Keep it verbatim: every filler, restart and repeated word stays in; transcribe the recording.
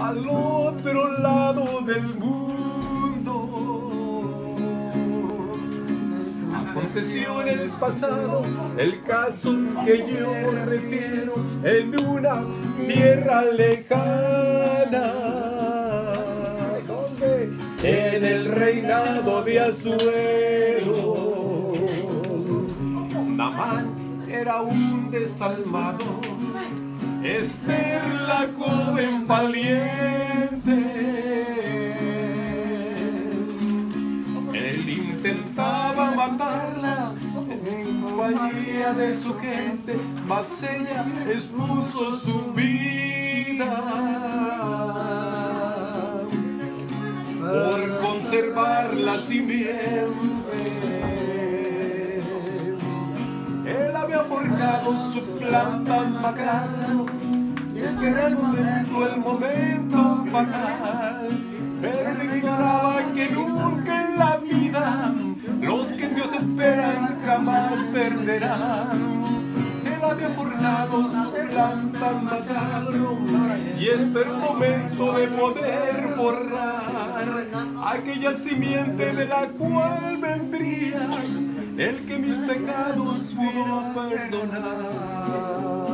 al otro lado del mundo. Aconteció en el pasado el caso que yo refiero en una tierra lejana, donde en el reinado de Asuero, Naamán era un desalmado, Esther la joven valiente. Él intentaba matarla en compañía de su gente, mas ella expuso su vida por conservar la simiente. Él había forjado su plan tan macabro, y este era el momento, el momento fatal. Pero él ignoraba que nunca en la vida los que en Dios esperan jamás perderán. Él había forjado su plan tan macabro, y esperó un momento de poder borrar aquella simiente de la cual vendría el que mis pecados pudo perdonar.